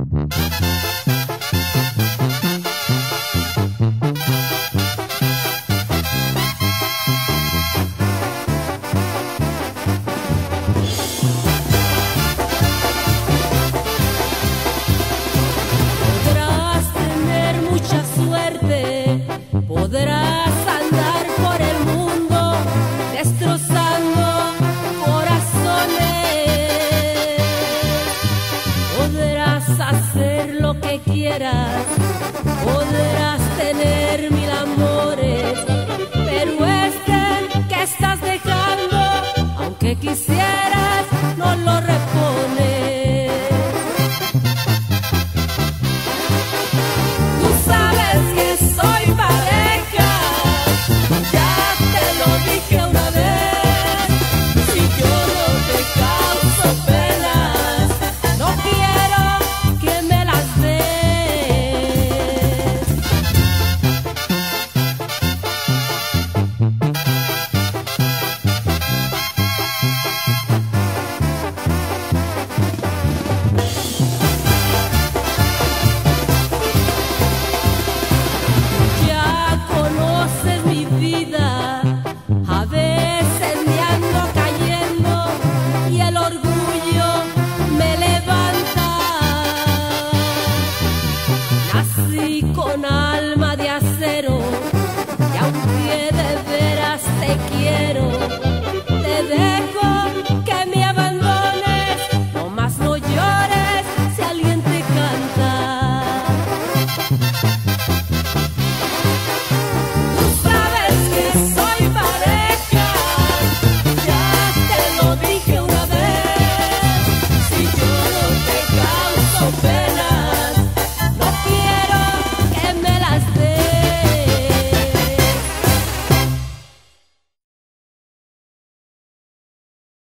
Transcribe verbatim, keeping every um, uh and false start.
Podrás tener mucha suerte, podrás andar por el mundo destrozando corazones, podrás hacer lo que quieras, podrás tener mil amores, pero este que estás dejando, aunque quisieras